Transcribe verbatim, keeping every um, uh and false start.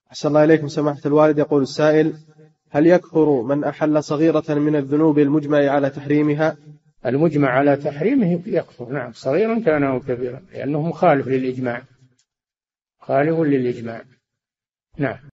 أحسن الله إليكم سماحة الوالد. يقول السائل: هل يكفر من أحل صغيرة من الذنوب المجمع على تحريمها؟ المجمع على تحريمه يكفر، نعم، صغيرا كان أو كبيرا، لأنه مخالف للإجماع، خالف للإجماع. نعم.